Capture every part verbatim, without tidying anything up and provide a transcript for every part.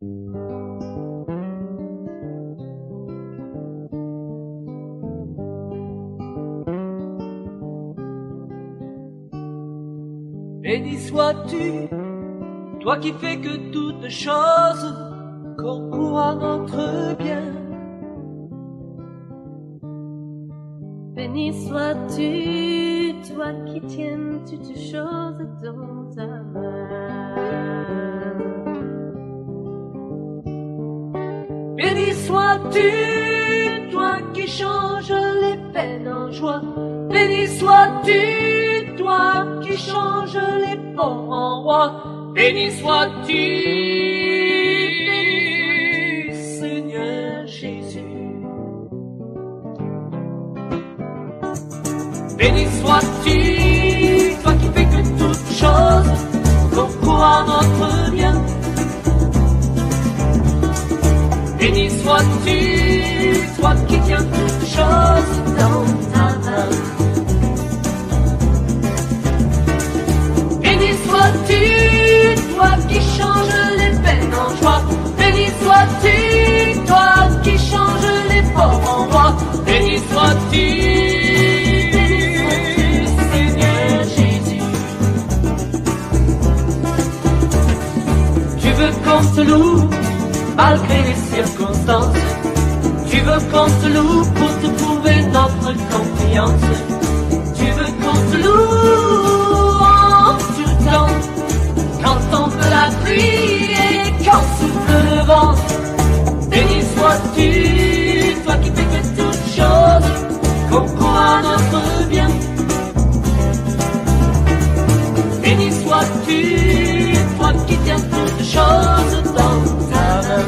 Béni sois-tu, toi qui fais que toutes choses concourent à notre bien. Béni sois-tu, toi qui tiens toutes choses dans ta main. Béni sois-tu, toi qui changes les peines en joie. Béni sois-tu, toi qui changes les pauvres en rois. Béni sois-tu, Seigneur Jésus. Béni sois-tu, toi qui fais que toutes choses concourent à notre bien. Béni sois-tu, toi qui tiens toutes choses dans ta main. Béni sois-tu, toi qui changes les peines en joie. Béni sois-tu, toi qui changes les pauvres en rois. Béni sois-tu, Seigneur Jésus. Tu veux qu'on te loue malgré les circonstances. Tu veux qu'on te loue pour te prouver notre confiance. Tu veux qu'on te loue en tout temps, quand tombe la pluie et quand souffle le vent. Béni sois-tu, toi qui fais que toutes choses concourent à notre bien. Béni sois-tu, toi qui tiens toutes choses dans ta main.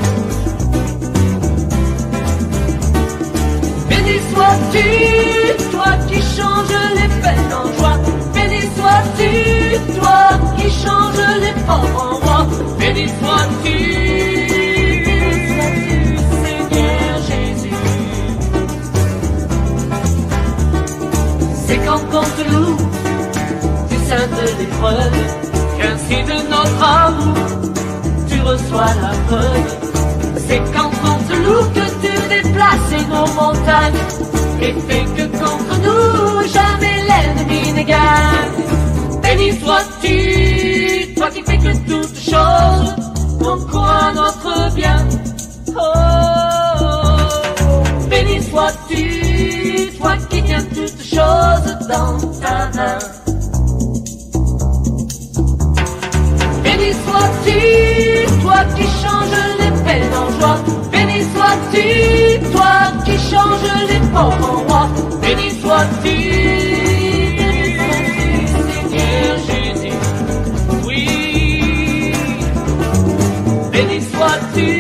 Béni sois-tu, toi qui changes les peines en joie. Béni sois-tu, toi qui changes les pauvres en rois. Béni sois-tu, Seigneur Jésus. C'est quand on te loue du sein de l'épreuve qu'ainsi de notre amour tu reçois la preuve. C'est quand on te loue que tu déplaces nos montagnes et fais que contre nous jamais l'ennemi ne gagne. Béni sois-tu, toi qui fais que toutes choses concourent à notre bien. Oh, béni sois-tu, toi qui tiens toutes choses dans ta main. Béni sois-tu, toi qui changes les peines en joie. Béni sois-tu, toi qui changes les pauvres en rois. Béni sois-tu, Seigneur Jésus. Oui, béni sois-tu,